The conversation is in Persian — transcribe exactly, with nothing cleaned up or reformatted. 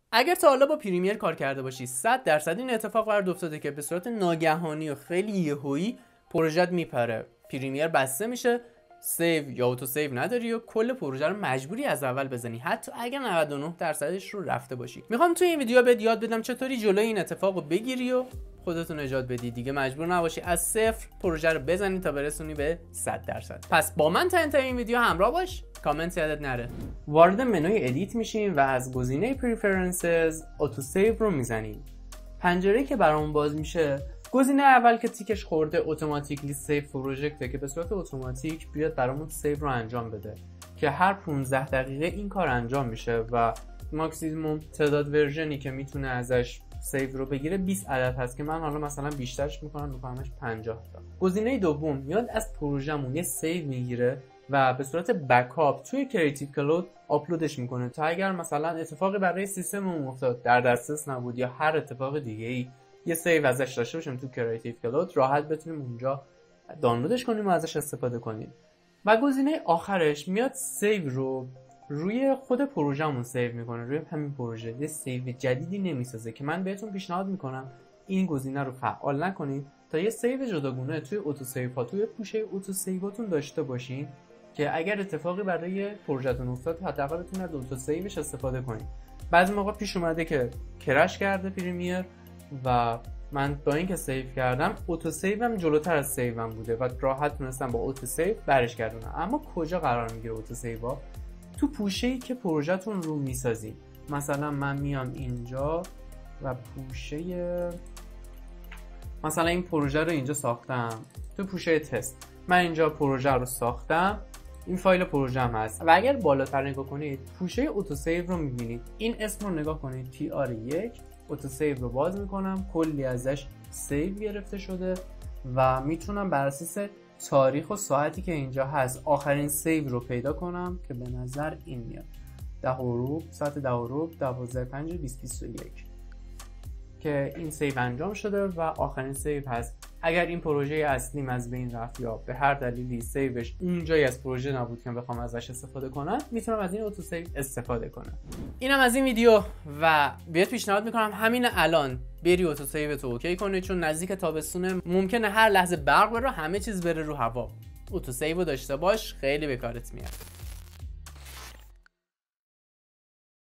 اگر تا حالا با پریمیر کار کرده باشی صد درصد این اتفاق برات افتاده که به صورت ناگهانی و خیلی یهویی پروژت میپره، پریمیر بسته میشه، سیو یا اوتو سیو نداری و کل پروژه رو مجبوری از اول بزنی حتی اگر نود و نه درصدش رو رفته باشی. میخوام توی این ویدیو بهت یاد بدم چطوری جلوی این اتفاق رو بگیری و خودتون نجات بدی، دیگه مجبور نباشی از صفر پروژه رو بزنی تا برسونی به صد درصد. پس با من تا انتهای این ویدیو همراه باش، کامنت یادت نره. وارد منوی ادیت میشیم و از گزینه پریفرنسز اوتو سیو رو میزنیم. پنجره‌ای که برامون باز میشه، گزینه اول که تیکش خورده اتوماتیکلی سیو پروژکته که به صورت اتوماتیک بیاد برامون سیو رو انجام بده که هر پانزده دقیقه این کار انجام میشه و ماکسیمم تعداد ورژنی که میتونه ازش سیو رو بگیره بیست عدد هست که من حالا مثلا بیشترش میکنم میکنمش پنجاه تا. گزینه دوم میاد از پروژه‌مون یه سیو میگیره و به صورت بکاپ توی کریتیو کلود آپلودش میکنه تا اگر مثلا اتفاقی برای سیستممون افتاد، در دسترس نبود یا هر اتفاق دیگه ای، یه سیو ازش داشته باشیم تو کریتیو کلود، راحت بتونیم اونجا دانلودش کنیم و ازش استفاده کنیم. و گزینه آخرش میاد سیو رو روی خود پروژه‌مون سیو میکنه، روی همین پروژه یه سیو جدیدی نمیسازه که من بهتون پیشنهاد میکنم این گزینه رو فعال نکنید تا یه سیو جداگونه توی اوتو سیو ها توی پوشه اوتو سیواتون داشته باشین که اگر اتفاقی برای پروژه‌تون افتاد حداقل بتونید از اوتو سیوش استفاده کنید. بعضی موقع پیش اومده که کرش کرده پریمیر و من با اینکه سیو کردم اوتو سیوم جلوتر از سیوم بوده و راحت تونستم با اوتو سیو برش گردونم. اما کجا قرار میگیره اوتو سیوا؟ تو پوشه‌ای که پروژه‌تون رو میسازید. مثلا من میام اینجا و پوشه مثلا این پروژه رو اینجا ساختم، تو پوشه تست من اینجا پروژه رو ساختم، این فایل پروژه هم هست و اگر بالاتر نگاه کنید پوشه اوتو سیو رو میبینید. این اسم رو نگاه کنید، تی آر یک اوتو سیو رو باز میکنم، کلی ازش سیو گرفته شده و میتونم بر اساس تاریخ و ساعتی که اینجا هست آخرین سیو رو پیدا کنم که به نظر این میاد ده غروب، ساعت ده غروب دوازده پنج بیست بیست و یک که این سیو انجام شده و آخرین سیو هست. اگر این پروژه اصلیم از بین رفت یا به هر دلیلی سیوش اونجایی از پروژه نبود که بخوام ازش استفاده کنم، میتونم از این اوتو سیو استفاده کنم. اینم از این ویدیو و بهت پیشنهاد میکنم همین الان بری اوتو سیو تو اوکی کنی، چون نزدیک تابستونه ممکنه هر لحظه برق بره، همه چیز بره رو هوا. اوتو سیو داشته باش، خیلی به کارت میاد.